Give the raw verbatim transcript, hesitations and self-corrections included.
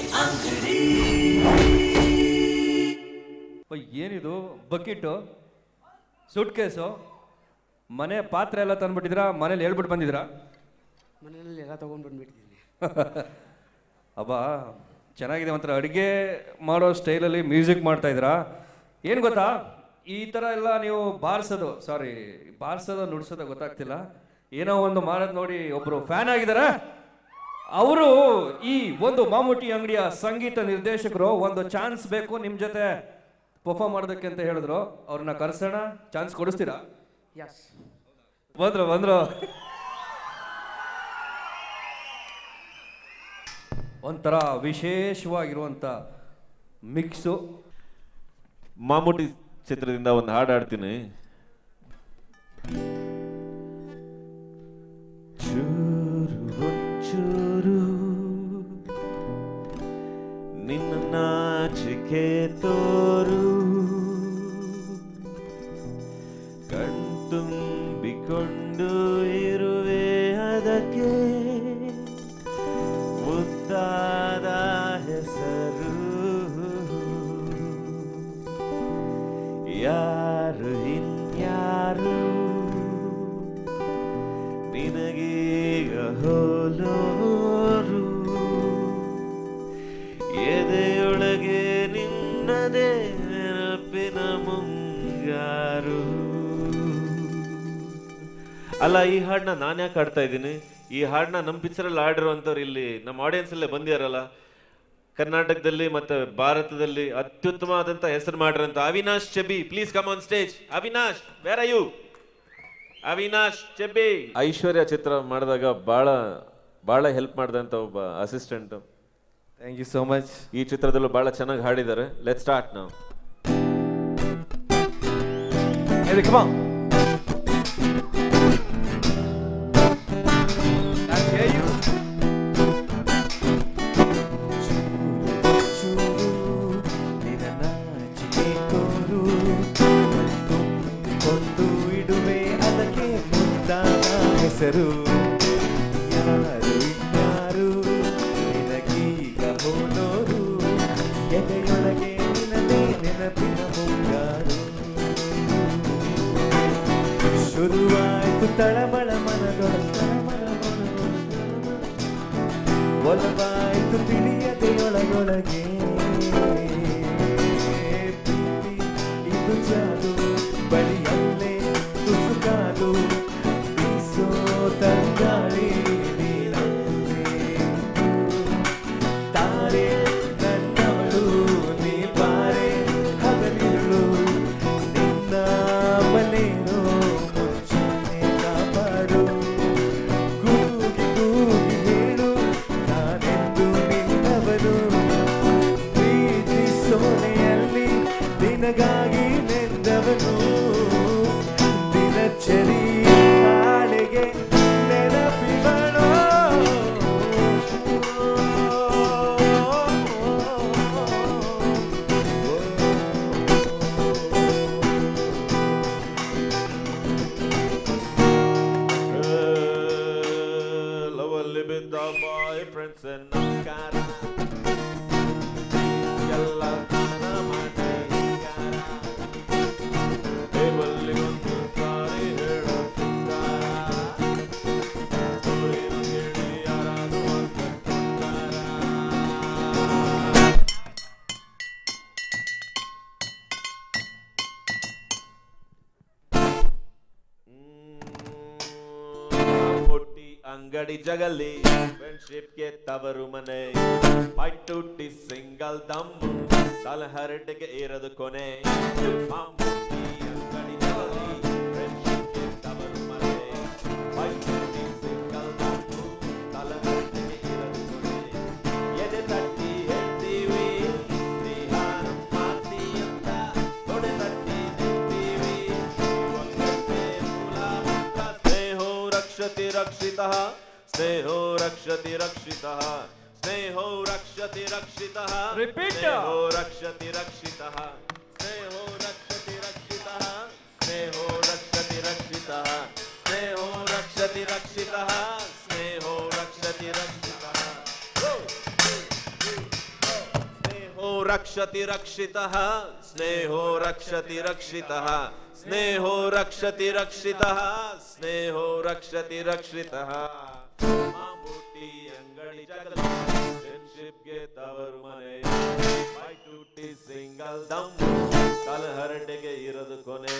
ಅಂಗಡಿ. ಏನಿದು bucket suit case ಮನೆ ಪಾತ್ರೆ ಎಲ್ಲ ತಂದ್ಬಿಟ್ಟಿದ್ರಾ ಮನೇಲಿ ಹೇಳ್ಬಿಟ್ಟು ಬಂದಿದ್ರಾ? ಮನೆಯಲ್ಲಿ ಎಲ್ಲ ತೊಗೊಂಡ್ಬಂದ್ಬಿಟ್ಟಿದ್ದೀನಿ. ಅಬ್ಬಾ ಚೆನ್ನಾಗಿದೆ, ಒಂಥರ ಅಡುಗೆ ಮಾಡೋ ಸ್ಟೈಲಲ್ಲಿ ಮ್ಯೂಸಿಕ್ ಮಾಡ್ತಾ ಇದ್ದೀರಾ. ಏನು ಗೊತ್ತಾ, ಈ ಥರ ಎಲ್ಲ ನೀವು ಬಾರಿಸೋದು ಸಾರಿ ಬಾರಿಸೋದು ನುಡ್ಸೋದು ಗೊತ್ತಾಗ್ತಿಲ್ಲ, ಏನೋ ಒಂದು ಮಾಡೋದು ನೋಡಿ ಒಬ್ಬರು ಫ್ಯಾನ್ ಆಗಿದ್ದಾರೆ. ಅವರು ಈ ಒಂದು ಮಾಮೂಟಿ ಅಂಗಡಿಯ ಸಂಗೀತ ನಿರ್ದೇಶಕರು ಒಂದು ಚಾನ್ಸ್ ಬೇಕು ನಿಮ್ಮ ಜೊತೆ ಪರ್ಫಾರ್ಮ್ ಮಾಡೋದಕ್ಕೆ ಅಂತ ಹೇಳಿದ್ರು. ಅವ್ರನ್ನ ಕರೆಸೋಣ, ಚಾನ್ಸ್ ಕೊಡಿಸ್ತೀರಾ? ಎಸ್. ಬಂದ್ರು ಬಂದ್ರು ಒಂಥರ ವಿಶೇಷವಾಗಿರುವಂತ ಮಿಕ್ಸು. ಮಾಮೂಟಿ ಚಿತ್ರದಿಂದ ಒಂದು ಹಾಡು ಹಾಡ್ತೀನಿ. ಚೂರು ಚೂರು ನಿನ್ನ ನಾಚಿಕೆ ತೋರು, ಕಣ್ತುಂಬಿಕೊಂಡು ಇರುವೆ ಅದಕ್ಕೆ ಮುದ್ದಾದ ಹೆಸರು. ಯಾರು ಇನ್ಯಾರು ನಿನಗೀಗ ಹೋಲೋರು, ಎದೆಯೊಳಗೆ ನಿನ್ನದೇ ನೆನಪಿನ ಮುಂಗಾರು. ಅಲ್ಲ, ಈ ಹಾಡನ್ನ ನಾನು ಯಾಕೆ ಹಾಡ್ತಾ ಇದ್ದೀನಿ? ಈ ಹಾಡನ್ನ ನಮ್ಮ ಪಿಕ್ಚರಲ್ಲಿ ಹಾಡಿರುವಂಥವ್ರು ಇಲ್ಲಿ ನಮ್ಮ ಆಡಿಯನ್ಸ್ ಅಲ್ಲೇ ಬಂದಿರಲ್ಲ, ಕರ್ನಾಟಕದಲ್ಲಿ ಮತ್ತೆ ಭಾರತದಲ್ಲಿ ಅತ್ಯುತ್ತಮವಾದಂತ ಹೆಸರು ಮಾಡಿರಂತ Avinash Chebbi. Please come on stage. Avinash, where are you? Avinash Chebbi Aishwarya ಚಿತ್ರ ಮಾಡಿದಾಗ ಬಹಳ ಬಹಳ ಹೆಲ್ಪ್ ಮಾಡಿದಂತ ಒಬ್ಬ assistant. Thank you so much. ಈ ಚಿತ್ರದಲ್ಲೂ ಬಹಳ ಚೆನ್ನಾಗಿ ಹಾಡಿದ್ದಾರೆ. Let's start now. Hey, come on. I hear you. ಹೆಸರು ಯಾರು ಇನ್ಯಾರು ನಿನಗೀಗ ಹೋದೋರು, ಎದೆಯೊಳಗೆ ನಿನದೇ ನೆನಪಿನ ಮುಂಗಾರು. ಶುರುವಾಯ್ತು ತಳಮಳ ಮನದೊಳ ತಳಮಳ ಒಲವಾಯ್ತು ತಿಳಿಯದೆಯೊಳಗೊಳಗೆ. ಪ್ರೀತಿ ಇದು ಜಾದು ಬಳಿಯಲ್ಲೇ ತುಸುಕಾದು, ಬೀಸೋ ತಂಗಾಳಿ ನೀನಲ್ಲೇ ತಾರೆ ನನ್ನವಳು, ನೀ ಬಾರೆ ಹಗಲಿರುಳು, ನಿನ್ನ ಮನೇನೋ ಮುಚ್ಚನೆ ಕಾಪಾಡು. ಕೂಗಿ ಕೂಗಿ ಹೇಳು ನಾನೆಂದು ನಿನ್ನವನು, ಪ್ರೀತಿ ಸೋನೆಯಲ್ಲಿ ನಿನಗಾಗಿ ನೆಂದವನು. ದಿನಚರಿ ಹಾಳೆಗೆ ನೆನಪಿವನೋ, ಲವಲ್ಲಿ ಬಿದ್ದ ಬಾಯ್ ಫ್ರೆಂಡ್ಸ್ ನಮಸ್ಕಾರ, ಎಲ್ಲ ಮಾಡಿ ಟೇಬಲ್ಲಿ ಒಂದು ಸಾರಿ ಹೇಳೋ ಕೇಳಿ ಯಾರಾದ್ರೂ ಪುಟ್ಟಿ ಅಂಗಡಿ ಜಗಲಿ ಫ್ರೆಂಡ್ಶಿಪ್ಗೆ ತವರು ಮನೆ, ಪೈಟುಟ್ಟಿ ಸಿಂಗಲ್ ದಮ್ಮು ತಲಹರಟೆಗೆ ಇರದು ಕೊನೆ. ಮಾಮೂಟಿ ಅಂಗಡಿ ಜಗಲಿ ಫ್ರೆಂಡ್ಶಿಪ್ಗೆ ತವರು ಮನೆ, ಪೈಟುಟ್ಟಿ ಸಿಂಗಲ್ ದಮ್ಮು ತಲಹರಟೆಗೆ ಇರದು ಕೊನೆ. ಎದೆ ತಟ್ಟಿ ಹೇಳ್ತೀವಿ ಸ್ನೇಹಾನ ಮಾತಿ ಅಂತ, ತೊಡೆ ತಟ್ಟಿ ನಿಂತೀವಿ ಒಂದೊಂದೇ ಮೂಲ ಮಂತ್ರ. ಸ್ನೇಹೋ ರಕ್ಷತಿ ರಕ್ಷಿತಃ, ಸ್ನೇಹೋ ರಕ್ಷತಿ ರಕ್ಷಿತಃ, ಸ್ನೇಹೋ ರಕ್ಷತಿ ರಕ್ಷಿತಃ. Repeat. ಸ್ನೇಹೋ ರಕ್ಷತಿ ರಕ್ಷಿತಃ, ಸ್ನೇಹೋ ರಕ್ಷತಿ ರಕ್ಷಿತಃ, ಸ್ನೇಹೋ ರಕ್ಷತಿ ರಕ್ಷಿತಃ, ಸ್ನೇಹೋ ರಕ್ಷತಿ ರಕ್ಷಿತಃ, ಸ್ನೇಹೋ ರಕ್ಷತಿ ರಕ್ಷಿತಃ. ರಕ್ಷತಿ ರಕ್ಷಿತಃ ಸ್ನೇಹೋ ರಕ್ಷತಿ ರಕ್ಷಿತಃ ಸ್ನೇಹೋ ರಕ್ಷತಿ ರಕ್ಷಿತಃ ಸ್ನೇಹೋ ರಕ್ಷತಿ ರಕ್ಷಿತಃ ಮಾಮೂಟಿ ಅಂಗಡಿ ಜಗಲ ಫ್ರೆಂಡ್ಶಿಪ್ಗೆ ತವರು ಮನೆ ಬೈ ಟುಟಿ ಸಿಂಗಲ್ ದಮ್ ತಲೆ ಹರಟೆಗೆ ಇರದು ಕೊನೆ